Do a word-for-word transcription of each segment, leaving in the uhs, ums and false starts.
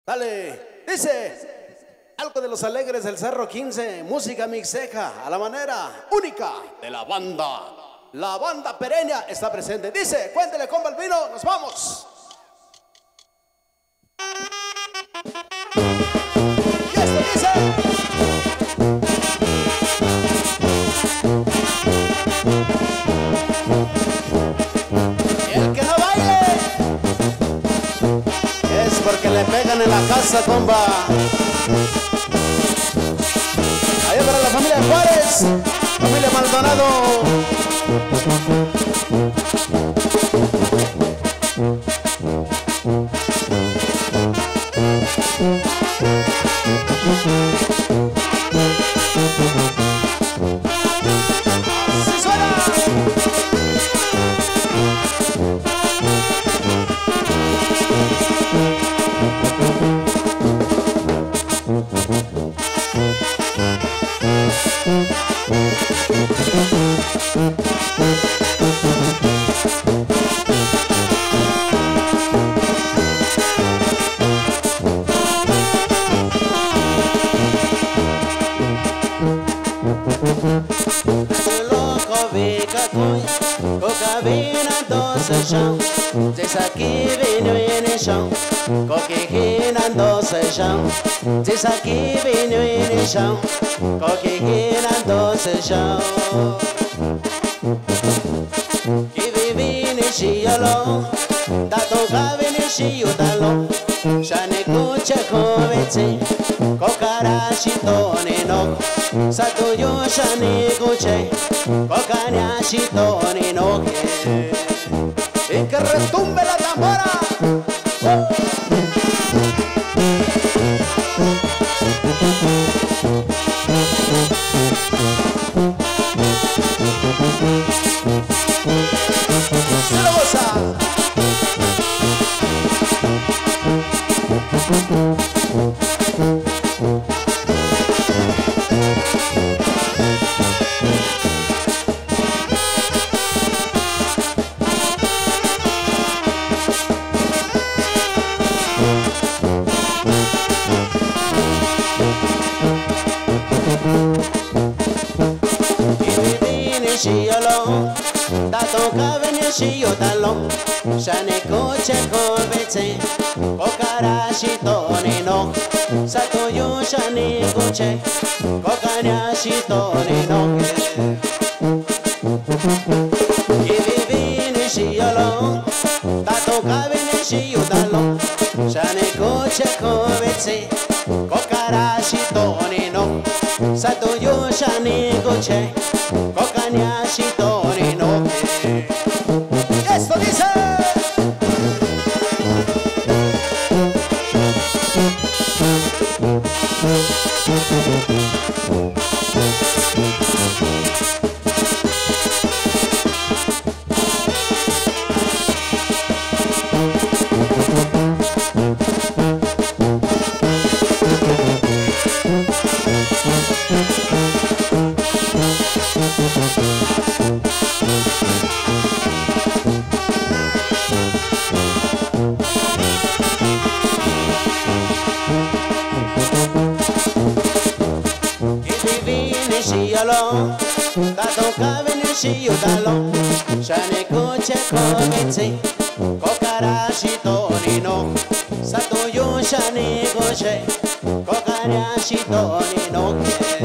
Dale, dice algo de los alegres del Cerro quince, música mixteca a la manera única de la banda. La banda Pereña está presente. Dice, cuéntele con Balbino, nos vamos. Y esto dice. Y el que no baile es porque le pegan en la casa, comba. Ahí para la familia Juárez, familia Maldonado. ¡Sí suena! Diz aqui vinho e chão, coquinando sejão. Diz aqui vinho e chão, coquinando sejão. Que vive ne chiolo, da toca vene chio dallo. Shane kuche kovete, kokarashi tone no. Sato yo shane kuche, kokarashi tone no. Y que retumbe la tambora. Se lo goza. Da toca vene shio dallo, shane koche kovete, kokarashi tone no. Sato yo shane koche, kokarashi tone no. Que vive ne shiolo, da toca vene shio dallo, shane koche kovete, kokarashi tone no. Sato yo shane koche, kokarashi tone no. Esto dice. Da toca vene shio dallo, shane koche kovete, kokarashi tone no. Sato yo shane koche, kokarashi tone no.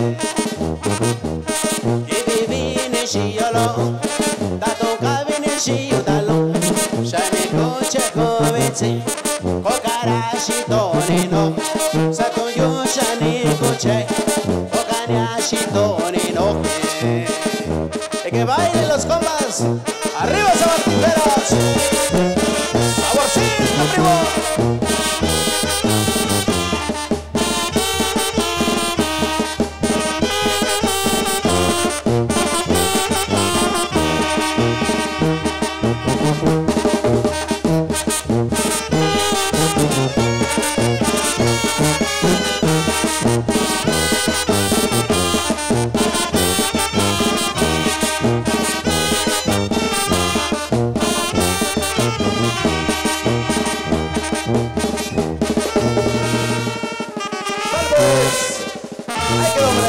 Que vive ne shiolo, da toca vene shio dallo, shane koche kovete, kokarashi tone no. Sato yo shane koche, kokarashi tone no. Y que bailen los combas. Arriba Sabanderas. Saborcito, primo. chido, hombre.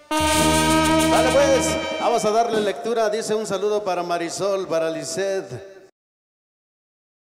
Dale pues, vamos a darle lectura. Dice un saludo para Marisol, para Lisette.